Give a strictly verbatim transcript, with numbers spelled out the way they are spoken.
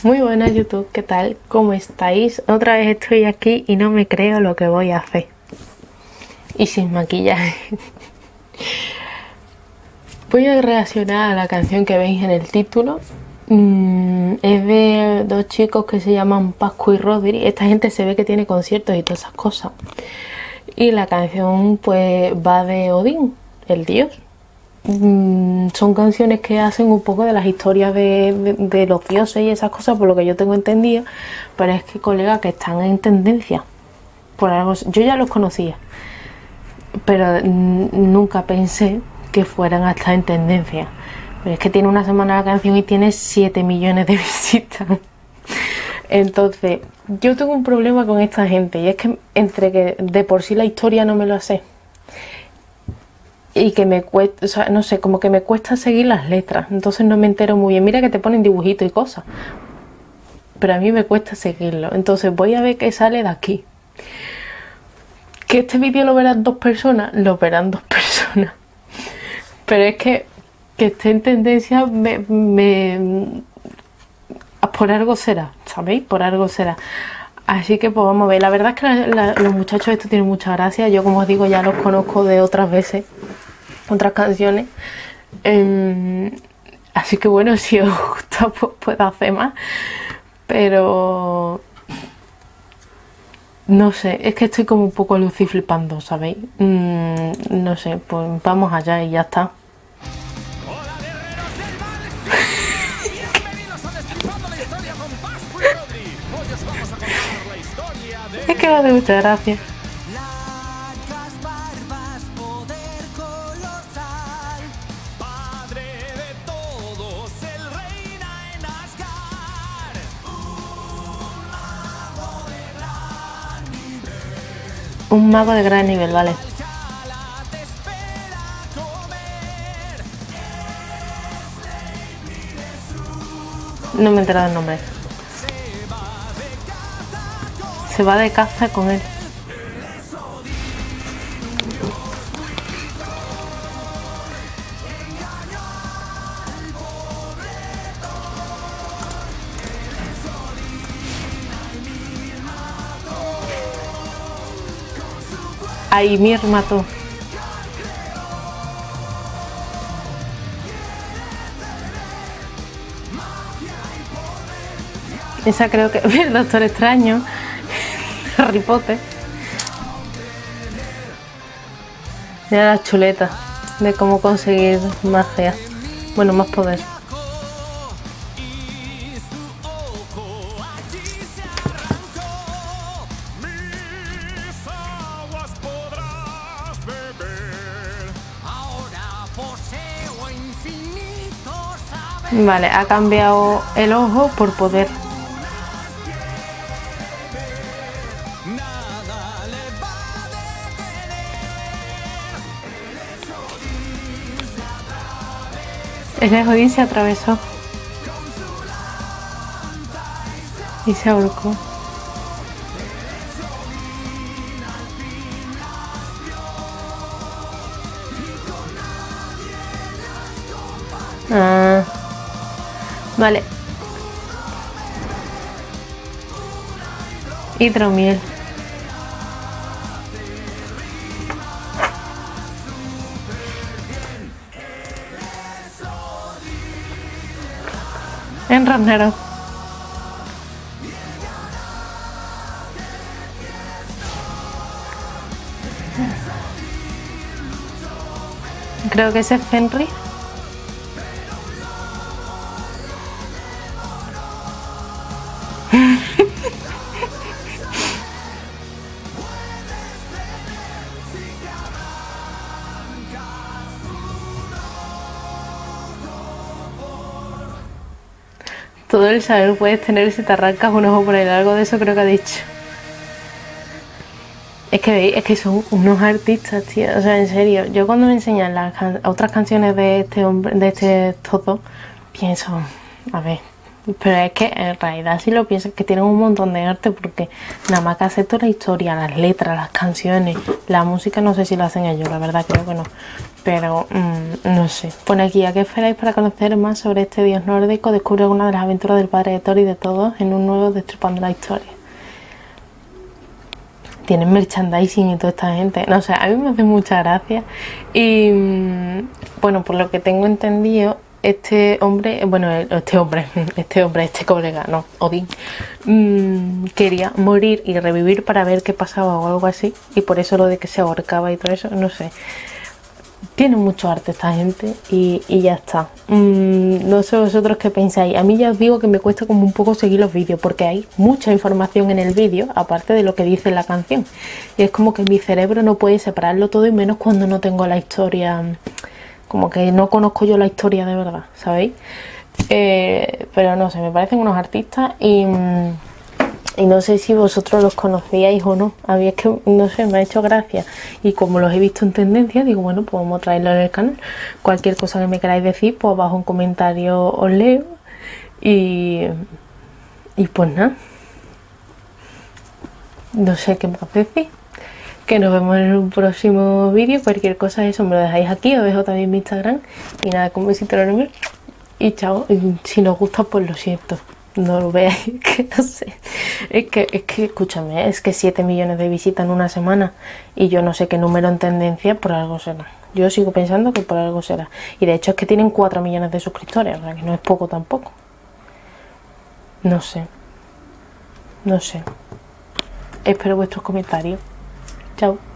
Muy buenas YouTube, ¿qué tal? ¿Cómo estáis? Otra vez estoy aquí y no me creo lo que voy a hacer. Y sin maquillaje. Voy a reaccionar a la canción que veis en el título. Mm, es de dos chicos que se llaman Pascu y Rodri. Esta gente se ve que tiene conciertos y todas esas cosas. Y la canción pues va de Odín, el dios. Mm, son canciones que hacen un poco de las historias de, de, de los dioses y esas cosas, por lo que yo tengo entendido. Pero es que, colega, que están en tendencia por algo. Yo ya los conocía, pero nunca pensé que fueran a estar en tendencia. Pero es que tiene una semana la canción y tiene siete millones de visitas. Entonces yo tengo un problema con esta gente, y es que entre que de por sí la historia no me lo sé y que me cuesta, o sea, no sé, como que me cuesta seguir las letras, entonces no me entero muy bien. Mira que te ponen dibujitos y cosas, pero a mí me cuesta seguirlo. Entonces voy a ver qué sale de aquí. Que este vídeo lo verán dos personas, lo verán dos personas. Pero es que que esté en tendencia me, me por algo será, ¿sabéis? Por algo será. Así que pues vamos a ver. La verdad es que la, la, los muchachos estos tienen mucha gracia. Yo, como os digo, ya los conozco de otras veces, otras canciones. Um, así que bueno, si os gusta pues puedo hacer más. Pero no sé, es que estoy como un poco lucí flipando, ¿sabéis? Mm, no sé, pues vamos allá y ya está. Es que me hace mucha gracia. Un mago de gran nivel, vale. No me he enterado el nombre. Se va de caza con él. Ahí Mir mató. Esa creo que es el Doctor Extraño. Harry Potter. Mira las chuletas de cómo conseguir magia. Bueno, más poder. Vale, ha cambiado el ojo por poder. El Odín se atravesó y se ahorcó. Ah, vale. Hidromiel. En Ragnarok. Creo que ese es Fenrir. Todo el saber puedes tener si te arrancas un ojo por el algo de eso creo que ha dicho. Es que veis, es que son unos artistas, tío. O sea, en serio, yo cuando me enseñan las can otras canciones de este hombre, de este estos dos, pienso, a ver, Pero es que en realidad si lo piensas que tienen un montón de arte, porque nada más que hace toda la historia, las letras, las canciones, la música no sé si lo hacen ellos, la verdad creo que no. Pero mmm, no sé. Pone aquí, ¿a qué esperáis para conocer más sobre este dios nórdico? Descubre alguna de las aventuras del padre de Thor y de todos en un nuevo Destripando la Historia. Tienen merchandising y toda esta gente. No sé, a mí me hace mucha gracia. Y mmm, bueno, por lo que tengo entendido, este hombre, bueno, este hombre, este hombre, este colega, no, Odín, mmm, quería morir y revivir para ver qué pasaba o algo así. Y por eso lo de que se ahorcaba y todo eso, no sé. Tiene mucho arte esta gente y, y ya está. Mm, no sé vosotros qué pensáis. A mí ya os digo que me cuesta como un poco seguir los vídeos porque hay mucha información en el vídeo, aparte de lo que dice la canción. Y es como que mi cerebro no puede separarlo todo y menos cuando no tengo la historia, como que no conozco yo la historia de verdad, ¿sabéis? Eh, pero no sé, me parecen unos artistas y... Mm, y no sé si vosotros los conocíais o no. A mí es que, no sé, me ha hecho gracia. Y como los he visto en tendencia, digo, bueno, pues vamos a traerlo en el canal. Cualquier cosa que me queráis decir, pues abajo en comentario os leo. Y, y pues nada. No sé qué más decir. Que nos vemos en un próximo vídeo. Cualquier cosa, eso me lo dejáis aquí. Os dejo también mi Instagram. Y nada, con un besito enorme. Y chao. Y si nos gusta, pues lo siento. No lo veáis, que no sé. Es que, es que, escúchame, es que siete millones de visitas en una semana y yo no sé qué número en tendencia, por algo será. Yo sigo pensando que por algo será. Y de hecho es que tienen cuatro millones de suscriptores, o sea que no es poco tampoco. No sé. No sé. Espero vuestros comentarios. Chao.